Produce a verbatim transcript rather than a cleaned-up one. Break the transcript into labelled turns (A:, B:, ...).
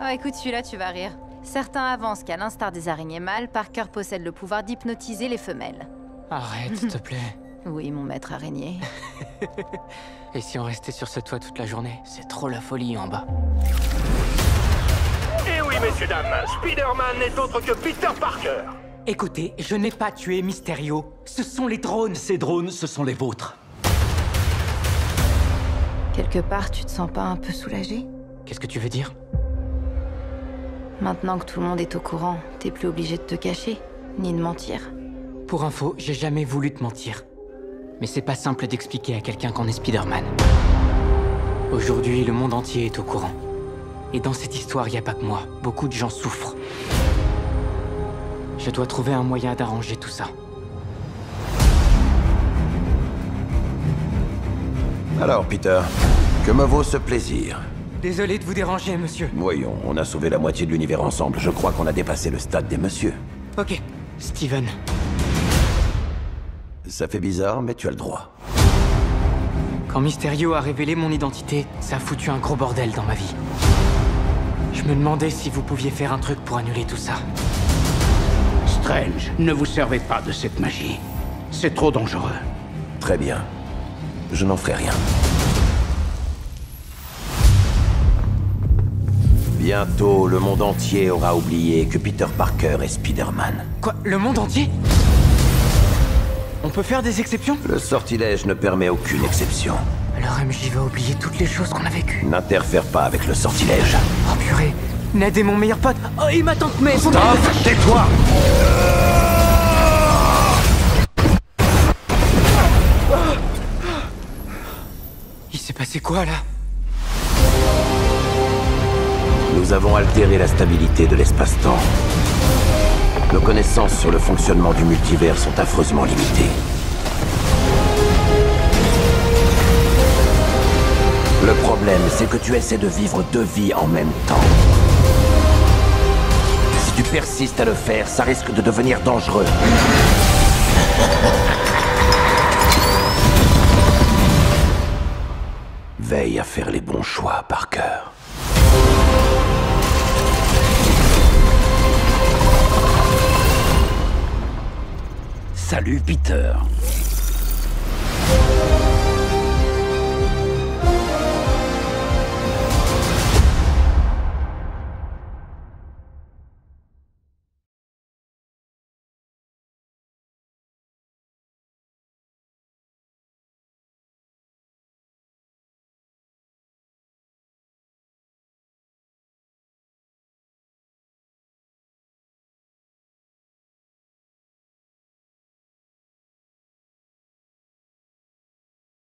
A: écoute celui-là, tu vas rire. Certains avancent qu'à l'instar des araignées mâles, Parker possède le pouvoir d'hypnotiser les femelles.
B: Arrête, s'il te plaît.
A: Oui, mon maître araignée.
B: Et si on restait sur ce toit toute la journée? C'est trop la folie en bas.
C: Et oui, messieurs, dames, Spider-Man n'est autre que Peter Parker.
B: Écoutez, je n'ai pas tué Mysterio. Ce sont les drones.
D: Ces drones, ce sont les vôtres.
A: Quelque part, tu te sens pas un peu soulagé?
B: Qu'est-ce que tu veux dire?
A: Maintenant que tout le monde est au courant, t'es plus obligé de te cacher, ni de mentir.
B: Pour info, j'ai jamais voulu te mentir. Mais c'est pas simple d'expliquer à quelqu'un qu'on est Spider-Man. Aujourd'hui, le monde entier est au courant. Et dans cette histoire, y a pas que moi. Beaucoup de gens souffrent. Je dois trouver un moyen d'arranger tout ça.
E: Alors, Peter, que me vaut ce plaisir?
B: Désolé de vous déranger, monsieur.
E: Voyons, on a sauvé la moitié de l'univers ensemble. Je crois qu'on a dépassé le stade des messieurs.
B: Ok, Steven.
E: Ça fait bizarre, mais tu as le droit.
B: Quand Mysterio a révélé mon identité, ça a foutu un gros bordel dans ma vie. Je me demandais si vous pouviez faire un truc pour annuler tout ça.
F: Strange, ne vous servez pas de cette magie. C'est trop dangereux.
E: Très bien. Je n'en ferai rien. Bientôt, le monde entier aura oublié que Peter Parker est Spider-Man.
B: Quoi? Le monde entier? On peut faire des exceptions?
E: Le sortilège ne permet aucune exception.
B: Alors M J va oublier toutes les choses qu'on a vécues.
E: N'interfère pas avec le sortilège.
B: Oh purée, Ned est mon meilleur pote. Oh, il m'attend que mais...
E: Stop, tais-toi!
B: Il s'est passé quoi, là?
E: Nous avons altéré la stabilité de l'espace-temps. Nos connaissances sur le fonctionnement du multivers sont affreusement limitées. Le problème, c'est que tu essaies de vivre deux vies en même temps. Si tu persistes à le faire, ça risque de devenir dangereux. Veille à faire les bons choix, Parker.
F: Salut, Peter.